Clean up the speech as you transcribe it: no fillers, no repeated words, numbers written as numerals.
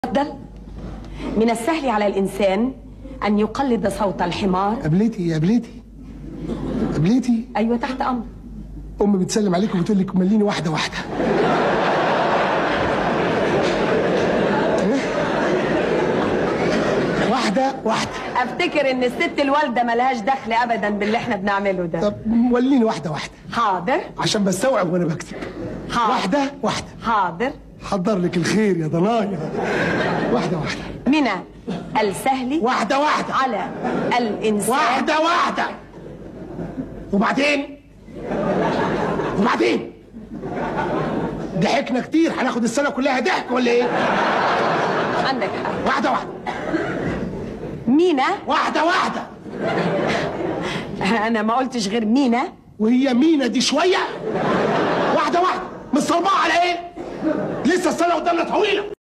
تفضل. من السهل على الإنسان أن يقلد صوت الحمار. قبلتي أيوة تحت أمر. أمي بتسلم عليكم وبتقول لك مليني واحدة واحدة. واحدة واحدة. أفتكر إن الست الوالدة ملهاش دخل أبدا باللي إحنا بنعمله ده. طب وليني واحدة واحدة. حاضر. عشان بستوعب وأنا بكتب. حاضر. واحدة واحدة. حاضر. حضر لك الخير يا ضنايا. واحدة واحدة. من السهل واحدة واحدة على الإنسان. واحدة واحدة. وبعدين ضحكنا كتير، هناخد السنة كلها ضحك ولا ايه؟ عندك حق. واحدة واحدة. مينا. واحدة واحدة. أنا ما قلتش غير مينا. وهي مينا دي شوية؟ واحدة واحدة. مصربعة على ايه؟ لسه السنة قدامنا طويلة.